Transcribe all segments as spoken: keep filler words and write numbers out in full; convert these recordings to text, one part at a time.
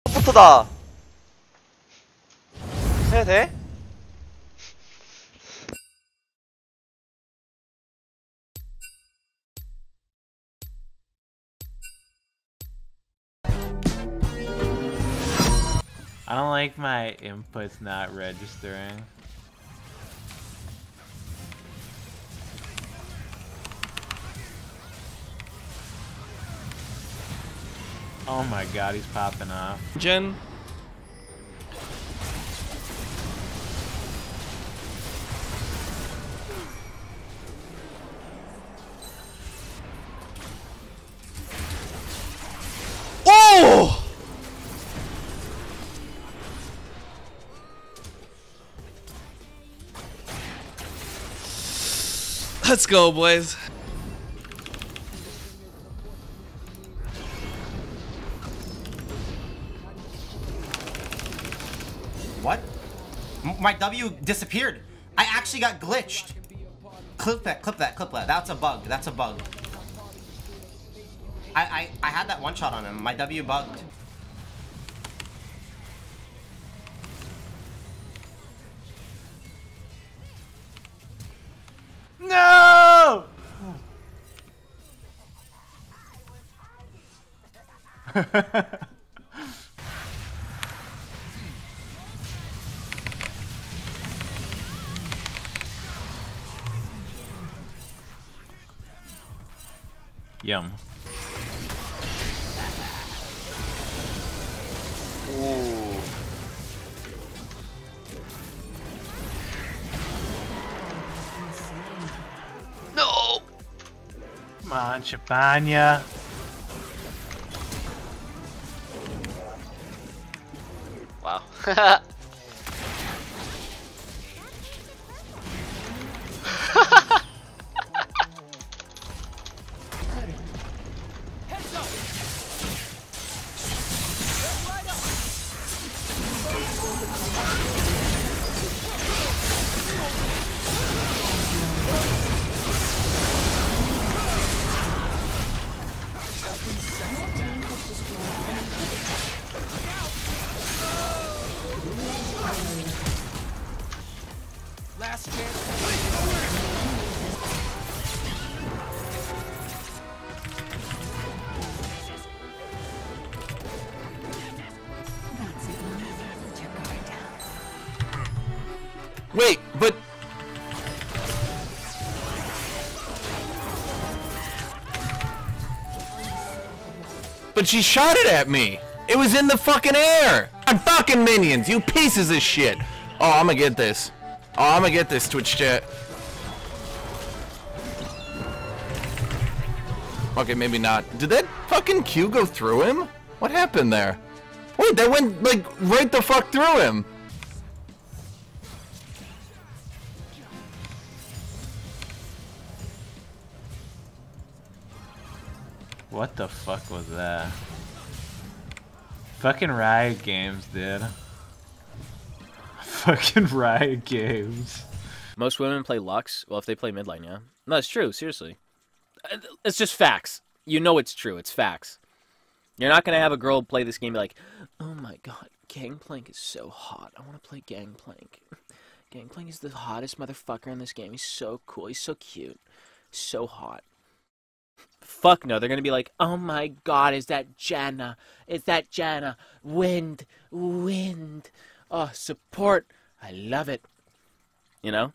부터다. 해야 돼? I don't like my inputs not registering. Oh my god, he's popping off. Jen. Oh! Let's go, boys. What? M my W disappeared. I actually got glitched. Clip that, clip that, clip that. That's a bug. That's a bug. I, I, I had that one shot on him. My W bugged. No! Yum. Ooh. No! Come on, Chapanya. Wow. Last chance. Wait, but But she shot it at me. It was in the fucking air. I'm fucking minions, you pieces of shit. Oh, I'm gonna get this. Oh, I'm gonna get this, Twitch chat. Okay, maybe not. Did that fucking Q go through him? What happened there? Wait, that went, like, right the fuck through him. What the fuck was that? Fucking Riot Games, dude. Fucking Riot Games. Most women play Lux. Well, if they play mid lane, yeah. No, it's true. Seriously. It's just facts. You know it's true. It's facts. You're not going to have a girl play this game and be like, oh my god, Gangplank is so hot. I want to play Gangplank. Gangplank is the hottest motherfucker in this game. He's so cool. He's so cute. So hot. Fuck no. They're going to be like, oh my god, is that Janna? Is that Janna? Wind. Wind. Oh, support. I love it. You know?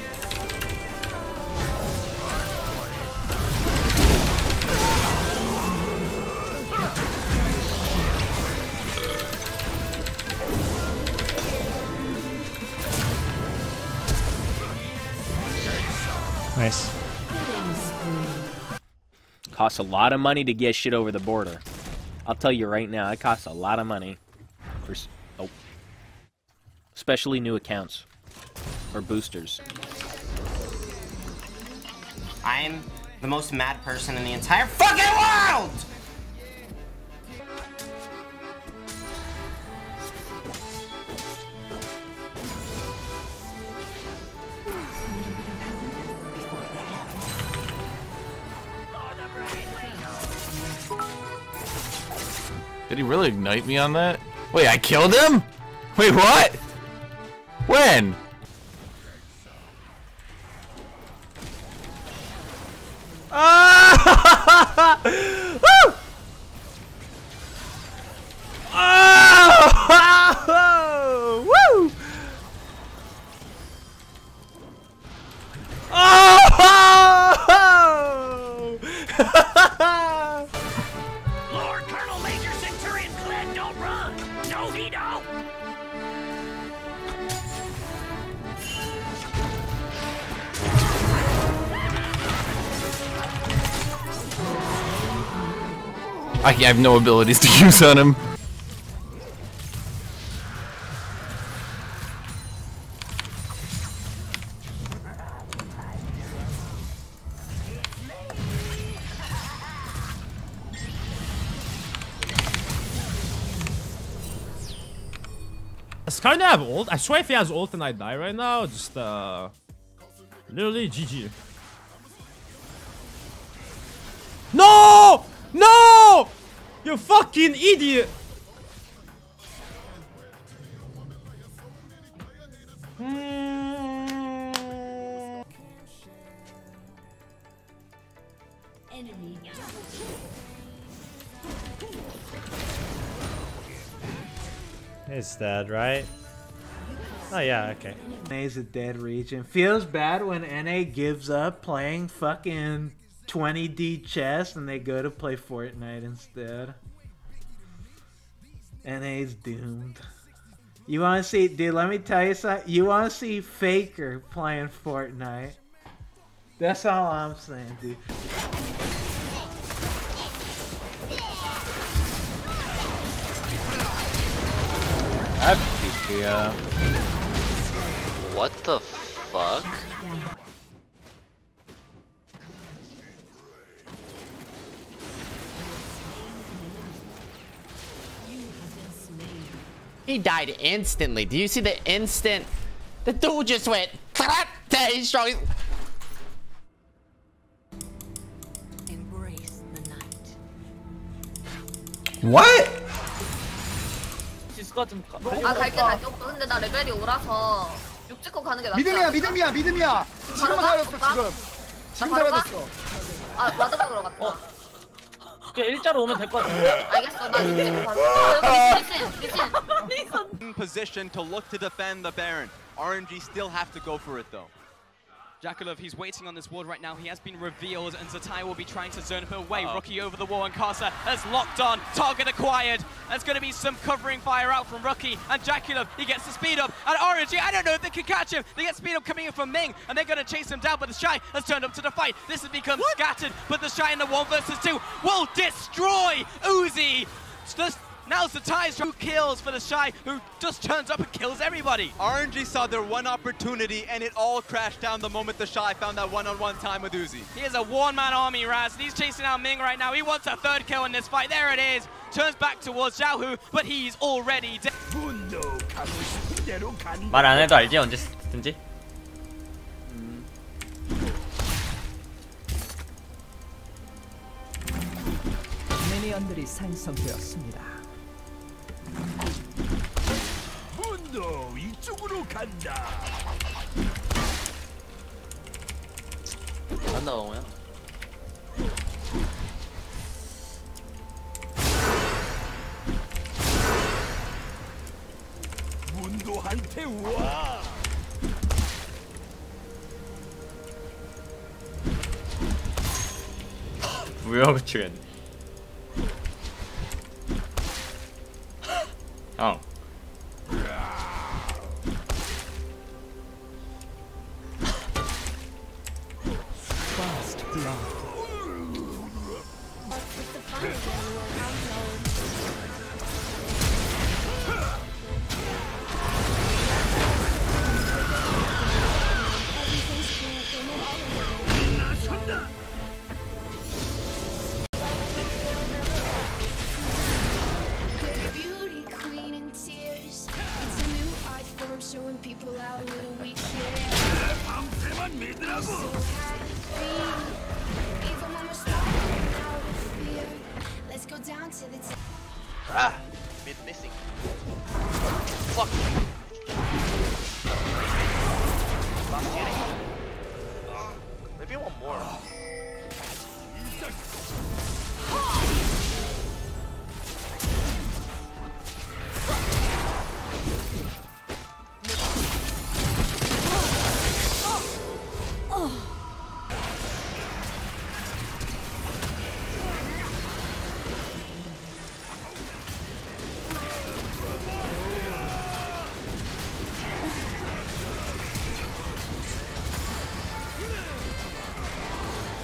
Nice. Costs a lot of money to get shit over the border. I'll tell you right now, it costs a lot of money. For, oh. Especially new accounts. Or boosters. I'm the most mad person in the entire fucking world! Did he really ignite me on that? Wait, I killed him? Wait, what? When? Ah! Woo! Oh! Woo! Oh! Lord Colonel Major Centurion Glenn, don't run! No, he don't! I have no abilities to use on him. Does Skarner have ult? I swear if he has ult and I die right now, just uh... literally G G. No! No! You fucking idiot! It's dead, right? Oh yeah, okay. N A's a dead region. Feels bad when N A gives up playing fucking twenty D chess and they go to play Fortnite instead. N A's doomed. You wanna see, dude, let me tell you something. You wanna see Faker playing Fortnite. That's all I'm saying, dude. Yeah. What the fuck? He died instantly. Do you see the instant? The dude just went. He's strong. Embrace the night. What? 아 갈게 갈게 오빠 근데 나 레벨이 오라서 육 찍고 가는 게 낫지 믿음이야 믿음이야 믿음이야 지금 살았어 지금 지금 살았어 아 마드박으로 갔다 그냥 일자로 오면 될 것 같아 알겠어 나 육 찍고 가는 리신 리신 In position to look to defend the Baron. R N G still have to go for it though. Jakulov, he's waiting on this ward right now. He has been revealed, and Zatai will be trying to zone him away. Uh-oh. Rookie over the wall, and Karsa has locked on. Target acquired. There's going to be some covering fire out from Rookie, and Jakulov, he gets the speed up. And R N G, I don't know if they can catch him. They get speed up coming in from Ming, and they're going to chase him down, but the Shy has turned up to the fight. This has become what? Scattered, but the Shy in the one versus two will destroy Uzi. Just Now's the ties two kills for the Shy, who just turns up and kills everybody. R N G saw their one opportunity, and it all crashed down the moment the Shy found that one-on-one time with Uzi. He is a one-man army, Raz. He's chasing out Ming right now. He wants a third kill in this fight. There it is. Turns back towards Xiaohu, but he's already dead. 말 안 해도 알지 언제든지. 미니언들이 생성되었습니다. 문도 이쪽으로 간다. 간다 영호야. 문도한테 와. 무역 출연. 어. Fast blood. Showing people how little we care. So happy, even when we're starting out of fear. Let's go down to the top. Ah, mid missing.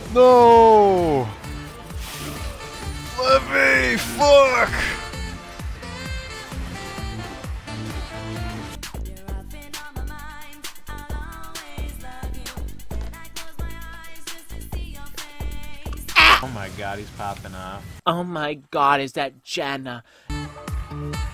No! Let me! Fuck! Oh my god, he's popping off. Oh my god, is that Janna?